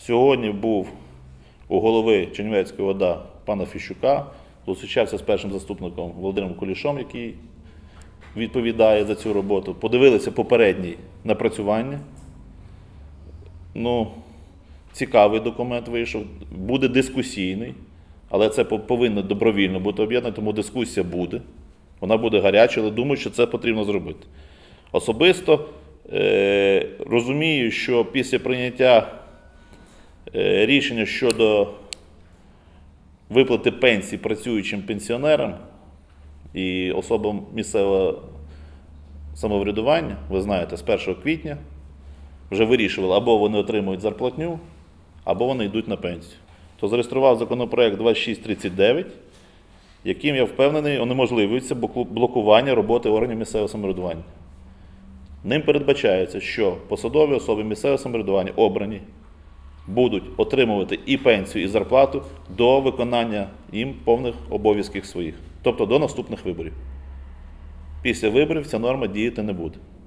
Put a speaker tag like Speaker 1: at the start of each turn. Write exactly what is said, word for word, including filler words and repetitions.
Speaker 1: Сьогодні був у голови Чернівецької ОДА пана Фіщука, зустрічався з першим заступником Володимиром Кулішом, який відповідає за цю роботу. Подивилися попередні напрацювання. Ну, цікавий документ вийшов, буде дискусійний, але це повинно добровільно бути об'єднано, тому дискусія буде. Вона буде гаряча, але думаю, що це потрібно зробити. Особисто е, розумію, що після прийняття е, рішення щодо виплати пенсій працюючим пенсіонерам і особам місцевого самоврядування, ви знаєте, з першого квітня вже вирішували, або вони отримують зарплатню, або вони йдуть на пенсію. То зареєстрував законопроект двадцять шість тридцять дев'ять, яким, я впевнений, унеможливлюється блокування роботи органів місцевого самоврядування. Ним передбачається, що посадові особи місцевого самоврядування обрані будуть отримувати і пенсію, і зарплату до виконання їм повних обов'язків своїх, тобто до наступних виборів. Після виборів ця норма діяти не буде.